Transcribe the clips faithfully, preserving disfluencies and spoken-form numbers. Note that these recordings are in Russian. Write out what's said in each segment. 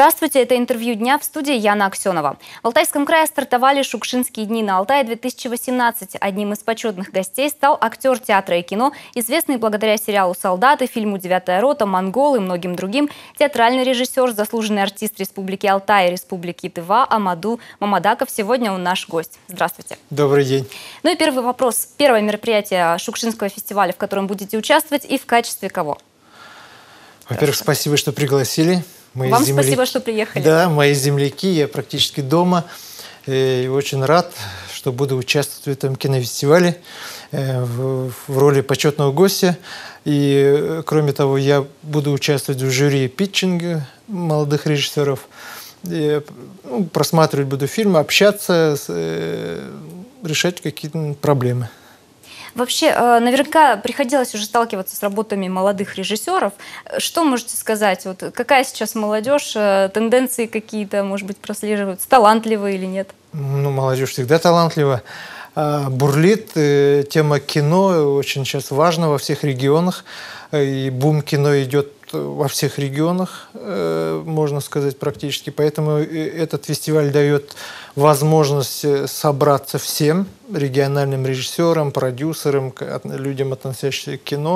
Здравствуйте, это интервью дня, в студии Яна Аксенова. В Алтайском крае стартовали Шукшинские дни на Алтае две тысячи восемнадцать. Одним из почетных гостей стал актер театра и кино, известный благодаря сериалу «Солдаты», фильму «Девятая рота», «Монгол» и многим другим, театральный режиссер, заслуженный артист Республики Алтай и Республики Тыва Амаду Мамадаков. Сегодня он наш гость. Здравствуйте. Добрый день. Ну и первый вопрос. Первое мероприятие Шукшинского фестиваля, в котором будете участвовать, и в качестве кого? Во-первых, спасибо, что пригласили. Мои Вам земля... спасибо, что приехали. Да, мои земляки, я практически дома. И очень рад, что буду участвовать в этом кинофестивале в роли почетного гостя. И, кроме того, я буду участвовать в жюри питчинга молодых режиссеров. И, ну, просматривать буду фильмы, общаться, решать какие-то проблемы. Вообще, наверняка приходилось уже сталкиваться с работами молодых режиссеров. Что можете сказать? Вот какая сейчас молодежь, тенденции какие-то, может быть, прослеживаются, талантливые или нет? Ну, молодежь всегда талантлива. Бурлит. Тема кино очень сейчас важна во всех регионах. И бум кино идет во всех регионах, можно сказать, практически. Поэтому этот фестиваль дает возможность собраться всем региональным режиссерам, продюсерам, людям, относящимся к кино,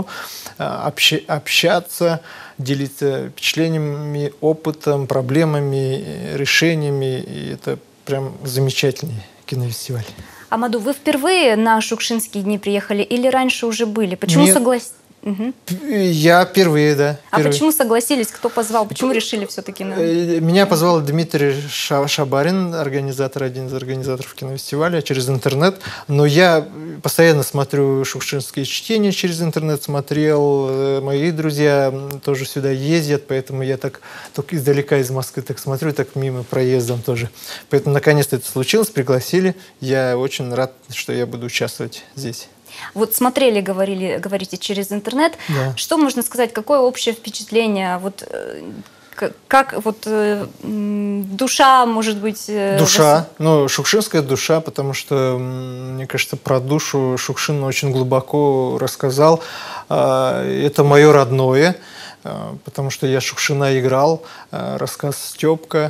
общаться, делиться впечатлениями, опытом, проблемами, решениями. И это прям замечательный кинофестиваль. Амаду, вы впервые на Шукшинские дни приехали или раньше уже были? Почему согласились? Угу. Я впервые, да. Впервые. А почему согласились? Кто позвал? Почему решили все-таки? На... Меня позвал Дмитрий Шабарин, организатор, один из организаторов кинофестиваля, через интернет. Но я постоянно смотрю шукшинские чтения через интернет, смотрел. Мои друзья тоже сюда ездят, поэтому я так только издалека из Москвы так смотрю, так мимо проездом тоже. Поэтому наконец-то это случилось, пригласили. Я очень рад, что я буду участвовать здесь. Вот смотрели, говорили, говорите, через интернет. Да. Что можно сказать, какое общее впечатление? Вот, как вот душа, может быть... Душа, вас... ну, шукшинская душа, потому что, мне кажется, про душу Шукшин очень глубоко рассказал. Это мое родное, потому что я Шукшина играл, рассказ «Степка».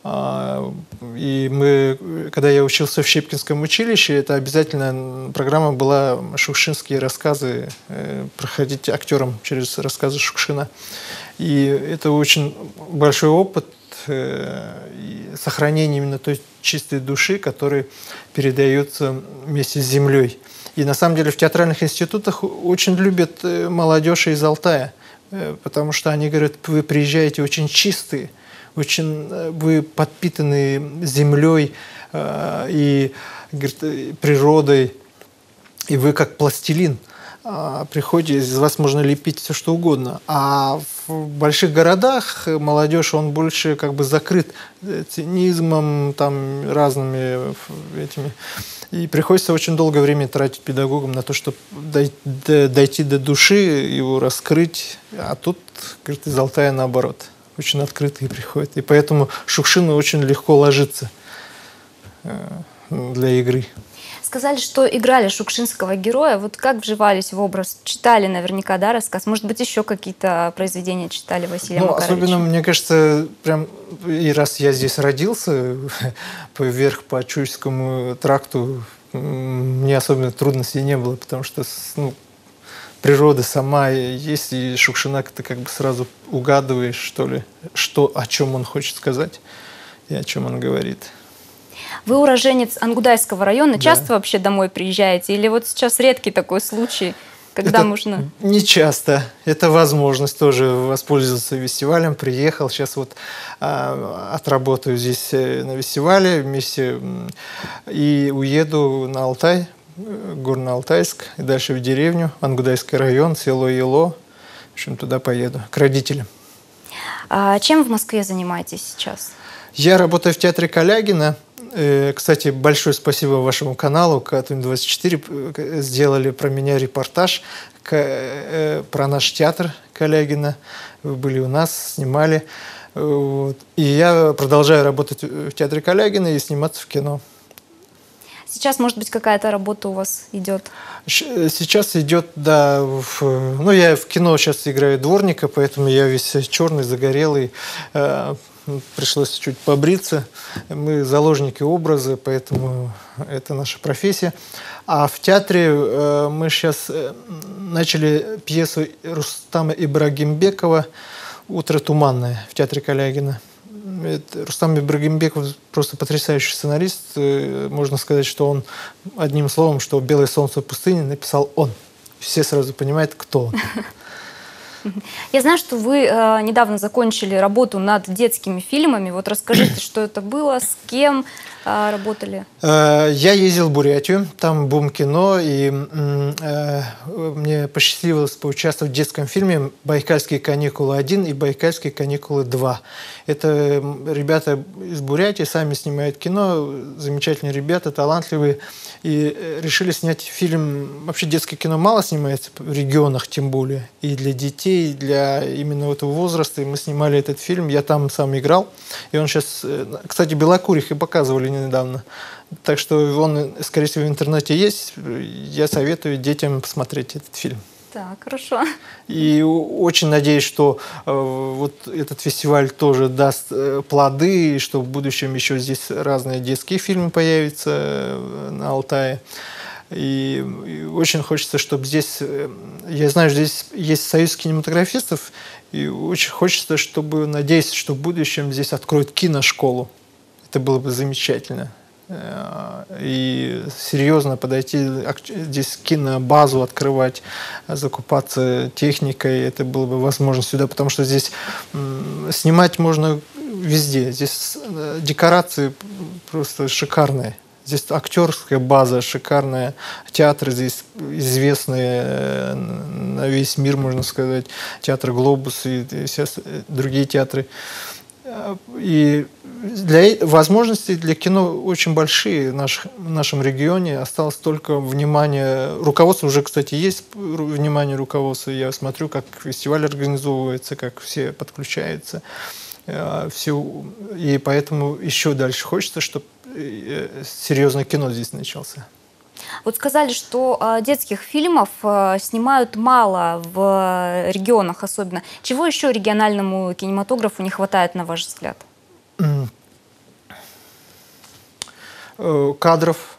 И мы, когда я учился в Щепкинском училище, это обязательно программа была шукшинские рассказы, проходить актерам через рассказы Шукшина. И это очень большой опыт и сохранение именно той чистой души, которая передается вместе с землей. И на самом деле в театральных институтах очень любят молодежь из Алтая, потому что они говорят, вы приезжаете очень чистые, очень вы подпитаны землей э, и говорит, природой, и вы как пластилин. Э, приходите, из вас можно лепить все, что угодно. А в больших городах молодежь, он больше как бы закрыт цинизмом, там, разными этими. И приходится очень долгое время тратить педагогам на то, чтобы дойти до души, его раскрыть. А тут, говорит, из Алтая наоборот. Очень открытые приходят. И поэтому Шукшину очень легко ложиться для игры. Сказали, что играли шукшинского героя. Вот как вживались в образ? Читали наверняка, да, рассказ? Может быть, еще какие-то произведения читали Василия ну, Макаровича? Особенно, мне кажется, прям и раз я здесь родился, вверх по Чуйскому тракту, мне особенно трудностей не было, потому что, ну, природа сама есть, и Шукшина ты как бы сразу угадываешь, что ли, что, о чем он хочет сказать и о чем он говорит. Вы уроженец Ангудайского района, да. Часто вообще домой приезжаете? Или вот сейчас редкий такой случай, когда это можно... Не часто. Это возможность тоже воспользоваться фестивалем. Приехал, сейчас вот а, отработаю здесь на фестивале вместе и уеду на Алтай, Горно-Алтайск, и дальше в деревню, Ангудайский район, село Ело. В общем, туда поеду, к родителям. А чем в Москве занимаетесь сейчас? Я работаю в театре Калягина. Кстати, большое спасибо вашему каналу Катунь двадцать четыре. Сделали про меня репортаж про наш театр Калягина. Вы были у нас, снимали. И я продолжаю работать в театре Калягина и сниматься в кино. Сейчас, может быть, какая-то работа у вас идет? Сейчас идет, да, в, ну, я в кино сейчас играю дворника, поэтому я весь черный, загорелый. пришлось чуть побриться. Мы заложники образа, поэтому это наша профессия. А в театре э, мы сейчас э, начали пьесу Рустама Ибрагимбекова «Утро туманное» в театре Калягина. Это, Рустам Ибрагимбеков просто потрясающий сценарист. Можно сказать, что он, одним словом, что «Белое солнце пустыни» написал он. Все сразу понимают, кто он. Я знаю, что вы э, недавно закончили работу над детскими фильмами. Вот расскажите, что это было, с кем э, работали? Я ездил в Бурятию, там бум кино, и э, мне посчастливилось поучаствовать в детском фильме «Байкальские каникулы один» и «Байкальские каникулы два». Это ребята из Бурятии сами снимают кино, замечательные ребята, талантливые, и решили снять фильм. Вообще детское кино мало снимается в регионах, тем более, и для детей, и для именно этого возраста. И мы снимали этот фильм, я там сам играл, и он сейчас, кстати, Белокурих и показывали недавно. Так что он, скорее всего, в интернете есть. Я советую детям посмотреть этот фильм. Так, хорошо. И очень надеюсь, что э, вот этот фестиваль тоже даст э, плоды, и что в будущем еще здесь разные детские фильмы появятся э, на Алтае. И, и очень хочется, чтобы здесь, э, я знаю, здесь есть союз кинематографистов, и очень хочется, чтобы, надеюсь, что в будущем здесь откроют киношколу. Это было бы замечательно. И серьезно подойти, здесь кинобазу открывать, закупаться техникой, это было бы возможно сюда, потому что здесь снимать можно везде. Здесь декорации просто шикарные. Здесь актерская база шикарная, театры здесь известные на весь мир, можно сказать, театр «Глобус» и все другие театры. И для, возможности для кино очень большие в, наш, в нашем регионе. Осталось только внимание. Руководство уже, кстати, есть внимание руководства. Я смотрю, как фестиваль организовывается, как все подключаются. Все. И поэтому еще дальше хочется, чтобы серьезное кино здесь начался. Вот сказали, что э, детских фильмов э, снимают мало в регионах особенно. Чего еще региональному кинематографу не хватает, на ваш взгляд? Кадров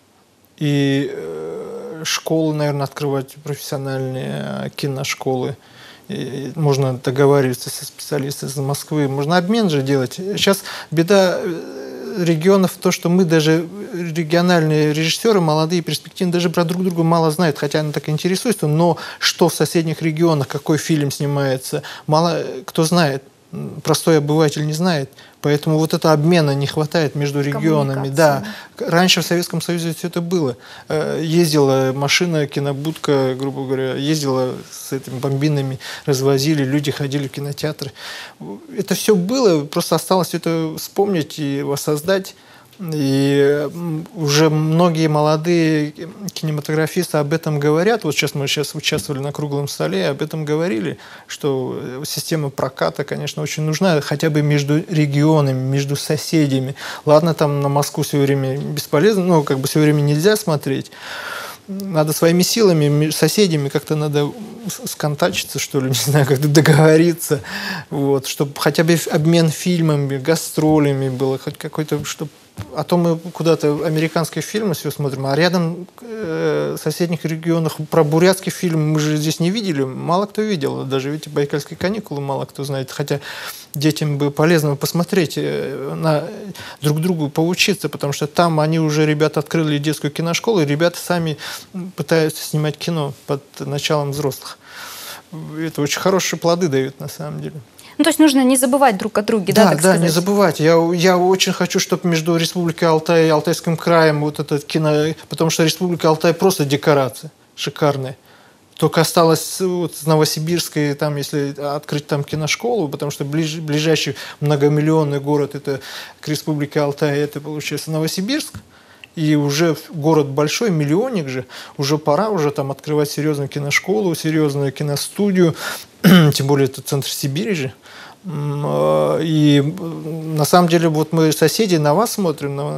и э, школы, наверное, открывать профессиональные киношколы. И можно договариваться со специалистами из Москвы. Можно обмен же делать. Сейчас беда регионов то, что мы даже, региональные режиссеры, молодые, перспективные, даже про друг друга мало знают, хотя они так интересуются, но что в соседних регионах, какой фильм снимается, мало кто знает. Простой обыватель не знает. Поэтому вот этого обмена не хватает между регионами. Да. Раньше в Советском Союзе все это было. Ездила машина, кинобудка, грубо говоря, ездила с этими бомбинами, развозили, люди ходили в кинотеатры. Это все было, просто осталось это вспомнить и воссоздать. И уже многие молодые кинематографисты об этом говорят. Вот сейчас мы сейчас участвовали на круглом столе, об этом говорили, что система проката, конечно, очень нужна, хотя бы между регионами, между соседями. Ладно, там на Москву все время бесполезно, ну, как бы все время нельзя смотреть. Надо своими силами, соседями как-то надо сконтачиться, что ли, не знаю, как-то договориться, вот, чтобы хотя бы обмен фильмами, гастролями было, хоть какой-то, чтобы... А то мы куда-то американские фильмы все смотрим, а рядом э, в соседних регионах про бурятский фильм мы же здесь не видели, мало кто видел, даже видите, «Байкальские каникулы» мало кто знает, хотя детям бы полезно посмотреть, на друг другу поучиться, потому что там они уже, ребята, открыли детскую киношколу, и ребята сами пытаются снимать кино под началом взрослых. Это очень хорошие плоды дают на самом деле. Ну, то есть нужно не забывать друг о друге, да, да, так да, сказать? Не забывать. Я, я очень хочу, чтобы между Республикой Алтай и Алтайским краем вот это кино, потому что Республика Алтай просто декорация шикарная. Только осталось вот с Новосибирской, там, если открыть там киношколу, потому что ближ, ближайший многомиллионный город это к Республике Алтай, это получается Новосибирск. И уже город большой, миллионник же, уже пора уже там открывать серьезную киношколу, серьезную киностудию, тем более это центр Сибири же. И на самом деле вот мы соседи на вас смотрим, на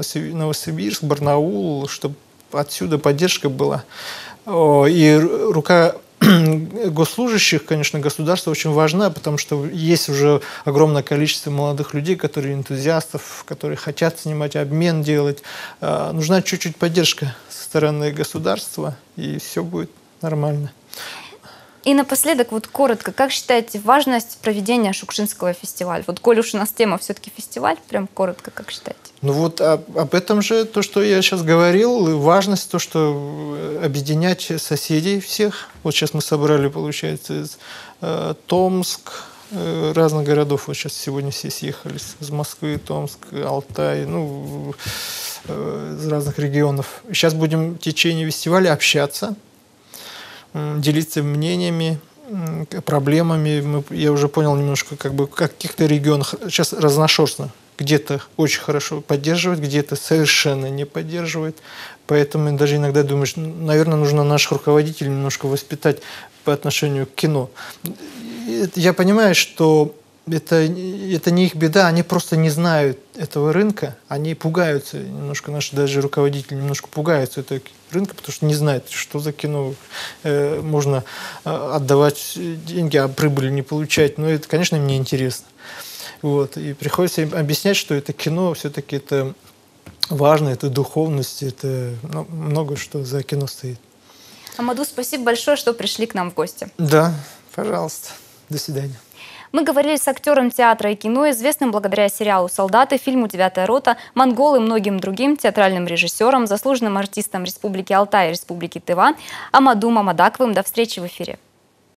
Новосибирск, Барнаул, чтобы отсюда поддержка была. И рука госслужащих, конечно, государство очень важно, потому что есть уже огромное количество молодых людей, которые энтузиастов, которые хотят снимать, обмен делать. Нужна чуть-чуть поддержка со стороны государства, и все будет нормально. И напоследок, вот коротко, как считаете важность проведения Шукшинского фестиваля? Вот коль уж у нас тема все-таки фестиваль, прям коротко, как считаете? Ну вот об, об этом же то, что я сейчас говорил, важность, то, что объединять соседей всех. Вот сейчас мы собрали, получается, из э, Томск, э, разных городов. Вот сейчас сегодня все съехались из Москвы, Томск, Алтай, ну, э, из разных регионов. Сейчас будем в течение фестиваля общаться, делиться мнениями, проблемами. Мы, я уже понял немножко, как бы в каких-то регионах сейчас разношерстно. Где-то очень хорошо поддерживает, где-то совершенно не поддерживает. Поэтому даже иногда думаешь, наверное, нужно наших руководителей немножко воспитать по отношению к кино. Я понимаю, что это, это не их беда, они просто не знают этого рынка, они пугаются немножко, наши даже руководители немножко пугаются этого рынка, потому что не знают, что за кино э, можно отдавать деньги, а прибыли не получать. Но это, конечно, мне интересно. Вот. И приходится им объяснять, что это кино, все-таки это важно, это духовность, это ну, много что за кино стоит. Амаду, спасибо большое, что пришли к нам в гости. Да, пожалуйста. До свидания. Мы говорили с актером театра и кино, известным благодаря сериалу «Солдаты», фильму «Девятая рота», «Монгол» и многим другим театральным режиссером, заслуженным артистом Республики Алтай и Республики Тыва Амаду Мамадаковым. До встречи в эфире.